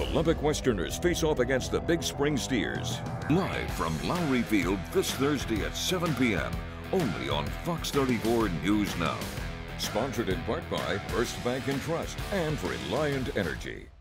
Lubbock Westerners face off against the Big Spring Steers. Live from Lowry Field this Thursday at 7 p.m. only on Fox 34 News Now. Sponsored in part by First Bank and Trust and Reliant Energy.